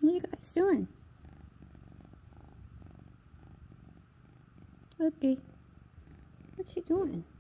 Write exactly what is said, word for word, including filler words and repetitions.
What are you guys doing? Okay. What's she doing?